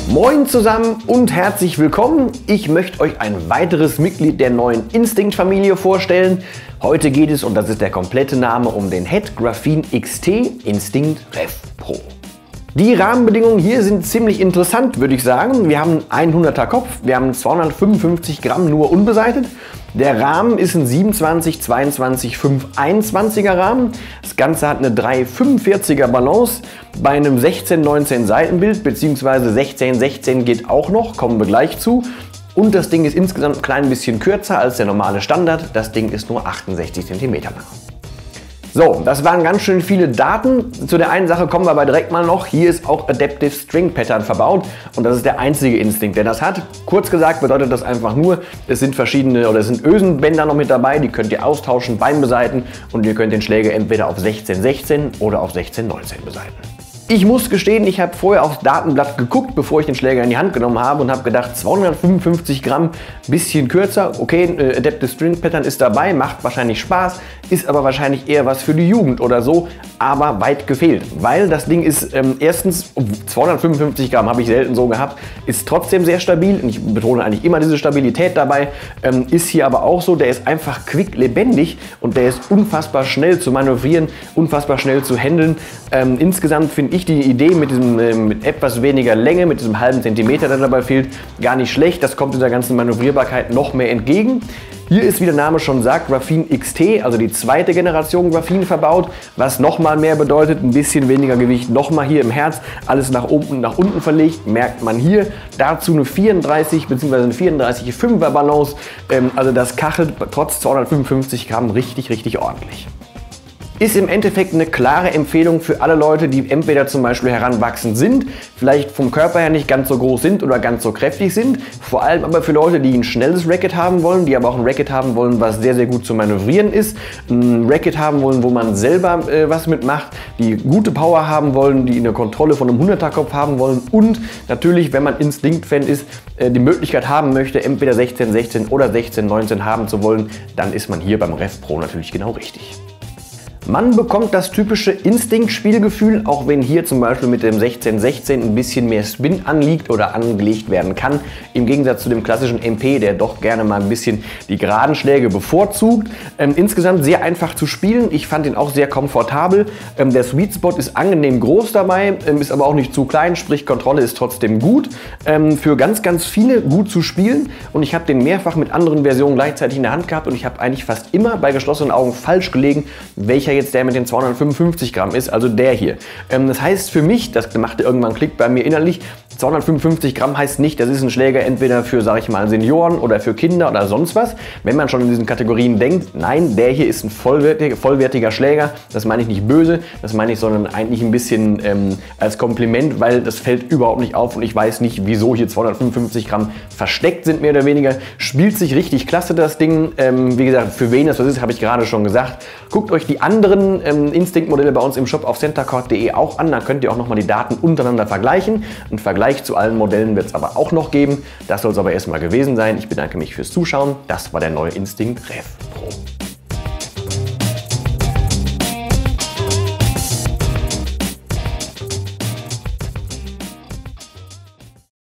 Moin zusammen und herzlich willkommen. Ich möchte euch ein weiteres Mitglied der neuen Instinct-Familie vorstellen. Heute geht es, und das ist der komplette Name, um den Het Graphene XT Instinct Rev Pro. Die Rahmenbedingungen hier sind ziemlich interessant, würde ich sagen. Wir haben einen 100er Kopf, wir haben 255 Gramm nur unbeseitet. Der Rahmen ist ein 27, 22, 5, 21er Rahmen. Das Ganze hat eine 3,45er Balance bei einem 16-19 Seitenbild, beziehungsweise 16-16 geht auch noch, kommen wir gleich zu. Und das Ding ist insgesamt ein klein bisschen kürzer als der normale Standard. Das Ding ist nur 68 cm lang. So, das waren ganz schön viele Daten. Zu der einen Sache kommen wir aber direkt mal noch. Hier ist auch Adaptive String Pattern verbaut und das ist der einzige Instinct, der das hat. Kurz gesagt bedeutet das einfach nur, es sind verschiedene oder es sind Ösenbänder noch mit dabei, die könnt ihr austauschen beim Besaiten und ihr könnt den Schläger entweder auf 16-16 oder auf 16-19 besaiten. Ich muss gestehen, ich habe vorher aufs Datenblatt geguckt, bevor ich den Schläger in die Hand genommen habe und habe gedacht, 255 Gramm, bisschen kürzer, okay, Adaptive String Pattern ist dabei, macht wahrscheinlich Spaß, ist aber wahrscheinlich eher was für die Jugend oder so, aber weit gefehlt, weil das Ding ist erstens, 255 Gramm habe ich selten so gehabt, ist trotzdem sehr stabil und ich betone eigentlich immer diese Stabilität dabei, ist hier aber auch so, der ist einfach quick lebendig und der ist unfassbar schnell zu manövrieren, unfassbar schnell zu handeln. Insgesamt finde ich die Idee mit etwas weniger Länge, mit diesem halben Zentimeter, der dabei fehlt, gar nicht schlecht. Das kommt dieser ganzen Manövrierbarkeit noch mehr entgegen. Hier ist, wie der Name schon sagt, Graphene XT, also die zweite Generation Graphene verbaut, was nochmal mehr bedeutet, ein bisschen weniger Gewicht, nochmal hier im Herz, alles nach oben und nach unten verlegt, merkt man hier. Dazu eine 34 bzw. eine 34,5er Balance, also das kachelt trotz 255 Gramm richtig ordentlich. Ist im Endeffekt eine klare Empfehlung für alle Leute, die entweder zum Beispiel heranwachsend sind, vielleicht vom Körper her nicht ganz so groß sind oder ganz so kräftig sind, vor allem aber für Leute, die ein schnelles Racket haben wollen, die aber auch ein Racket haben wollen, was sehr gut zu manövrieren ist, ein Racket haben wollen, wo man selber was mitmacht, die gute Power haben wollen, die eine Kontrolle von einem 100er Kopf haben wollen und natürlich, wenn man Instinct-Fan ist, die Möglichkeit haben möchte, entweder 16-16 oder 16-19 haben zu wollen, dann ist man hier beim Rev Pro natürlich genau richtig. Man bekommt das typische Instinct-Spielgefühl, auch wenn hier zum Beispiel mit dem 16-16 ein bisschen mehr Spin anliegt oder angelegt werden kann, im Gegensatz zu dem klassischen MP, der doch gerne mal ein bisschen die geraden Schläge bevorzugt. Insgesamt sehr einfach zu spielen, ich fand ihn auch sehr komfortabel. Der Sweet Spot ist angenehm groß dabei, ist aber auch nicht zu klein, sprich Kontrolle ist trotzdem gut. Für ganz viele gut zu spielen und ich habe den mehrfach mit anderen Versionen gleichzeitig in der Hand gehabt und ich habe eigentlich fast immer bei geschlossenen Augen falsch gelegen, welcher jetzt der mit den 255 Gramm ist, also der hier. Das heißt für mich, das machte irgendwann einen Klick bei mir innerlich, 255 Gramm heißt nicht, das ist ein Schläger entweder für, sage ich mal, Senioren oder für Kinder oder sonst was. Wenn man schon in diesen Kategorien denkt, nein, der hier ist ein vollwertiger Schläger, das meine ich nicht böse, das meine ich, sondern eigentlich ein bisschen als Kompliment, weil das fällt überhaupt nicht auf und ich weiß nicht, wieso hier 255 Gramm versteckt sind, mehr oder weniger. Spielt sich richtig klasse, das Ding. Wie gesagt, für wen das was ist, habe ich gerade schon gesagt. Guckt euch die anderen Instinct-Modelle bei uns im Shop auf centercord.de auch an, dann könnt ihr auch nochmal die Daten untereinander vergleichen. Ein Vergleich zu allen Modellen wird es aber auch noch geben. Das soll es aber erstmal gewesen sein. Ich bedanke mich fürs Zuschauen. Das war der neue Instinct Rev Pro.